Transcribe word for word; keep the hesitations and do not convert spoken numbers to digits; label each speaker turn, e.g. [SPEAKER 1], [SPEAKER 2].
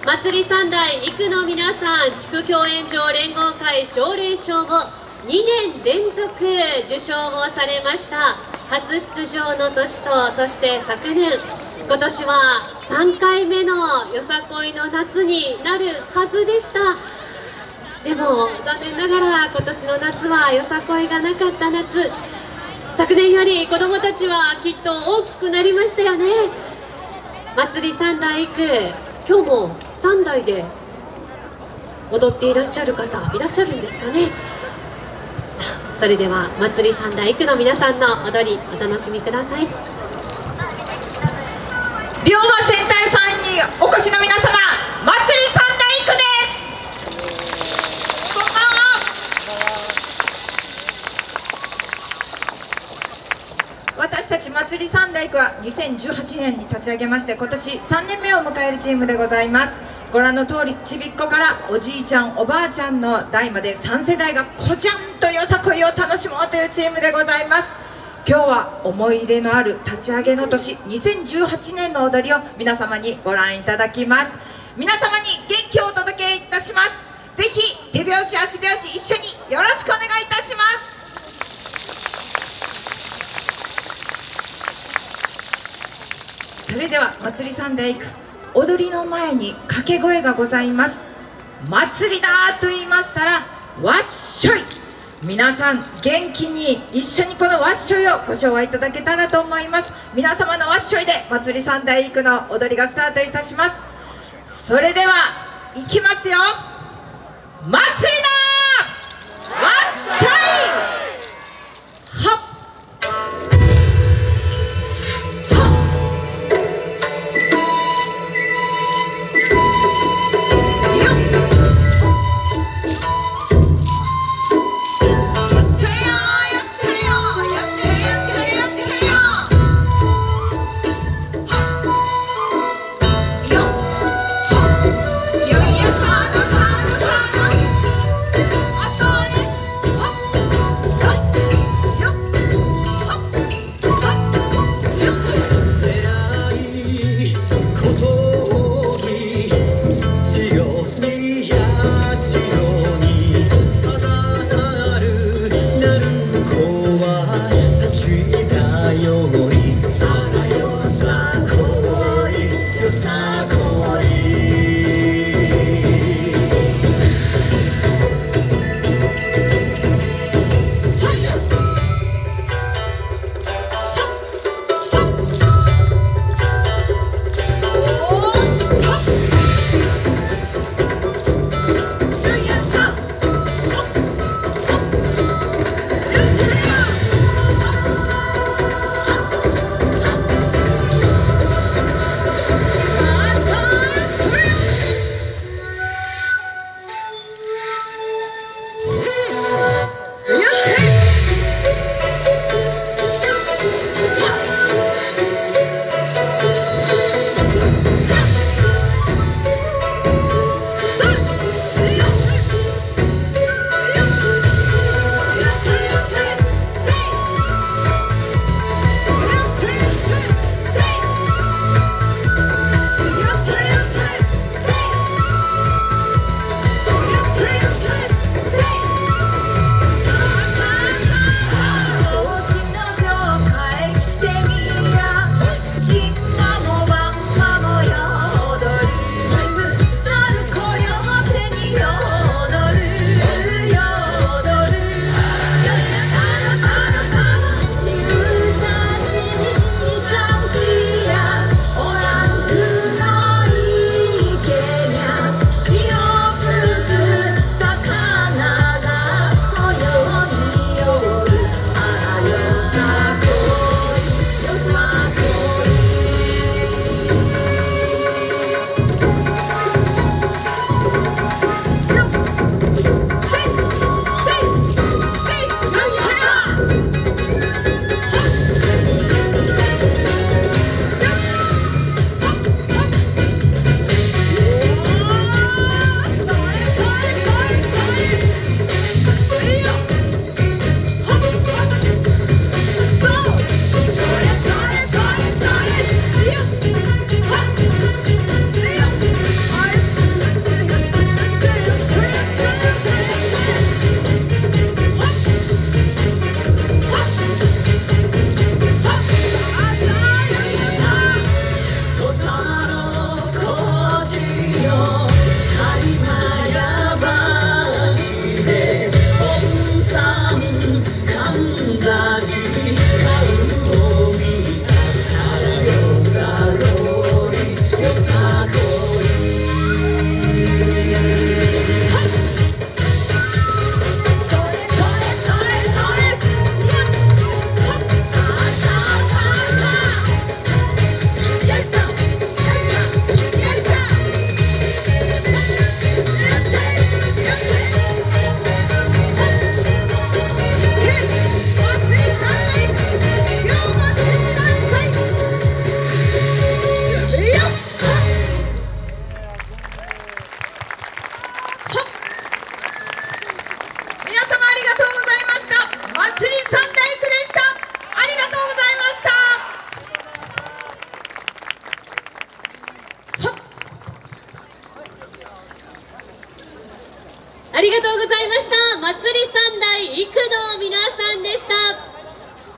[SPEAKER 1] 祭り三代育の皆さん、地区共演上連合会奨励賞をにねん連続受賞をされました。初出場の年と、そして昨年、今年はさんかいめのよさこいの夏になるはずでした。でも残念ながら今年の夏はよさこいがなかった夏。昨年より子どもたちはきっと大きくなりましたよね。祭り三代育、今日もさんだいで踊っていらっしゃる方いらっしゃるんですかね。さあ、それでは祭り三代育の皆さんの踊りお楽しみください。
[SPEAKER 2] 龍馬戦隊さんにお越しの皆様、祭り三代育です。こんばんは。私たち祭り三代育はにせんじゅうはちねんに立ち上げまして、今年さんねんめを迎えるチームでございます。ご覧の通り、ちびっこからおじいちゃんおばあちゃんの代までさんせだいがこじゃんとよさこいを楽しもうというチームでございます。今日は思い入れのある立ち上げの年にせんじゅうはちねんの踊りを皆様にご覧いただきます。皆様に元気をお届けいたします。ぜひ手拍子足拍子一緒によろしくお願いいたします。それでは祭り三代育、踊りの前に掛け声がございます。祭りだと言いましたらわっしょい。皆さん元気に一緒にこのわっしょいをご唱和いただけたらと思います。皆様のわっしょいで祭り三代育の踊りがスタートいたします。それではいきますよ。祭りだわっしょい。はっ
[SPEAKER 1] りがとうございました。祭り三代育の皆さんでした。